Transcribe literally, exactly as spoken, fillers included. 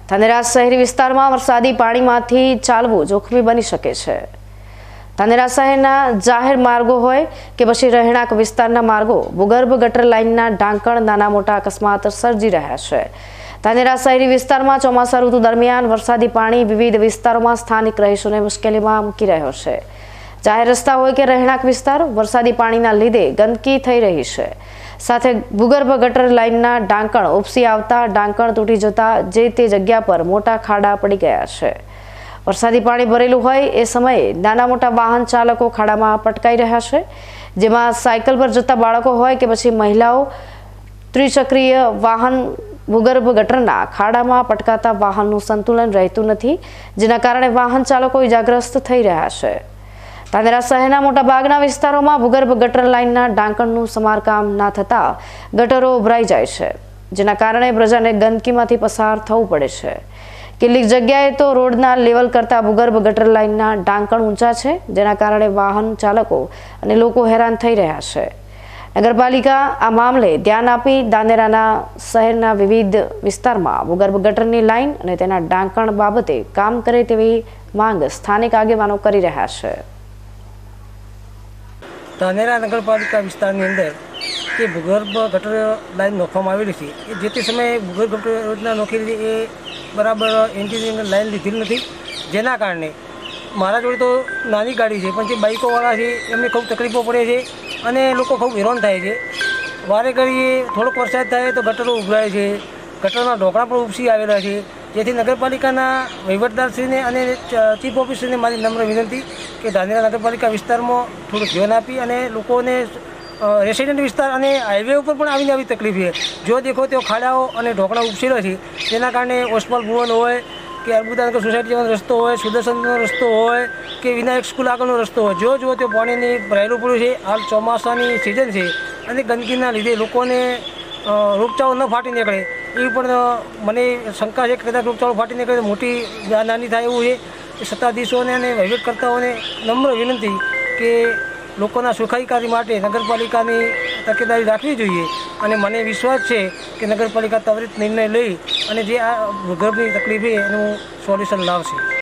ધાનેરા શહેરી વિસ્તારમાં વરસાદી પાણીમાંથી ચાલવું જોખમી બની શકે છે। ધાનેરા શહેરના જાહેર માર્ગો હોય કે પછી રહેણાંક વિસ્તારના માર્ગો ભૂગર્ભ ગટર લાઇનના ઢાંકણ નાના મોટા અકસ્માત સર્જી રહ્યા છે। ધાનેરા શહેરી વિસ્તારમાં ચોમાસા ઋતુ દરમિયાન વરસાદી પાણી વિવિધ વિસ્તારોમાં સ્થાનિક રહીશોને મુશ્કેલીમાં મૂકી રહ્યો છે। જાહેર રસ્તા હોય કે રહેણાંક વિસ્તાર વરસાદી પાણીના લીધે ગંદકી થઈ રહી છે। સાથે ભૂગર્ભ ગટર લાઇનના ઢાંકણ ઉપસી આવતા ઢાંકણ તૂટી જતા જે તે જગ્યા પર મોટા ખાડા પડી ગયા છે। વરસાદી પાણી ભરેલું હોય એ સમયે નાના મોટા વાહન ચાલકો ખાડામાં પટકાઈ રહ્યા છે, જેમાં સાયકલ પર જતા બાળકો હોય કે પછી મહિલાઓ ત્રિચક્રીય વાહન ભૂગર્ભ ગટરના ખાડામાં પટકાતા વાહનનું સંતુલન રહેતું નથી, જેના કારણે વાહન ચાલકો ઇજાગ્રસ્ત થઈ રહ્યા છે। ધાનેરા શહેરના મોટાભાગના વિસ્તારોમાં ભૂગર્ભ ગટર લાઇનના ઢાંકણનું સમારકામ ના થતાં ગટરો ઉભરાઈ જાય છે, જેના કારણે પ્રજાને ગંદકીમાંથી પસાર થવું પડે છે। કેટલીક જગ્યાએ તો રોડના લેવલ કરતાં ભૂગર્ભ ગટર લાઇનના ઢાંકણ ઊંચા છે, જેના કારણે વાહન ચાલકો અને લોકો હેરાન થઈ રહ્યા છે। નગરપાલિકા આ મામલે ધ્યાન આપી ધાનેરાના શહેરના વિવિધ વિસ્તારમાં ભૂગર્ભ ગટરની લાઇન અને તેના ઢાંકણ બાબતે કામ કરે તેવી માંગ સ્થાનિક આગેવાનો કરી રહ્યા છે। ધાનેરા નગરપાલિકા વિસ્તારની અંદર કે ભૂગર્ભ ગટર લાઇન નોખવામાં આવેલી છે, એ જે તે સમયે ભૂગર્ભ ગટર યોજના નોખેલી એ બરાબર એન્જિનિયર લાઇન લીધેલી નથી, જેના કારણે મારા જોડે તો નાની ગાડી છે, પણ જે બાઇકોવાળા છે એમને ખૂબ તકલીફો પડે છે અને લોકો ખૂબ હેરાન થાય છે। વારે ઘડીએ થોડોક વરસાદ થાય તો ગટરો ઉભરાય છે, ગટરના ઢોકળા પણ ઉપસી આવેલા છે, જેથી નગરપાલિકાના વહીવટદારશ્રીને અને ચીફ ઓફિસરને મારી નમ્ર વિનંતી કે ધાનેરા નગરપાલિકા વિસ્તારમાં થોડું ધ્યાન આપી અને લોકોને રેસિડેન્ટ વિસ્તાર અને હાઈવે ઉપર પણ આવીને આવી તકલીફ છે। જો દેખો તો ખાડાઓ અને ઢોકળા ઉપસેલા છે, જેના કારણે ઓસ્માલ ભુવન હોય કે અર્બુદાનગર સોસાયટી જવાનો રસ્તો હોય, સુદર્શનનો રસ્તો હોય કે વિનાયક સ્કૂલ આગળનો રસ્તો હોય, જો જો તે પાણીની ભરાયેલું પડ્યું છે। હાલ ચોમાસાની સિઝન છે અને ગંદકીના લીધે લોકોને રોગચાળો ન ફાટી નીકળે એવી પણ મને શંકા છે કે કદાચ રોગચાળો ફાટી નીકળે તો મોટી જાનહાનિ થાય એવું છે। સત્તાધીશોને અને વહીવટકર્તાઓને નમ્ર વિનંતી કે લોકોના સુખાકારી માટે નગરપાલિકાની તકેદારી રાખવી જોઈએ અને મને વિશ્વાસ છે કે નગરપાલિકા ત્વરિત નિર્ણય લઈ અને જે આ ભૂગર્ભની તકલીફ છે એનું સોલ્યુશન લાવશે।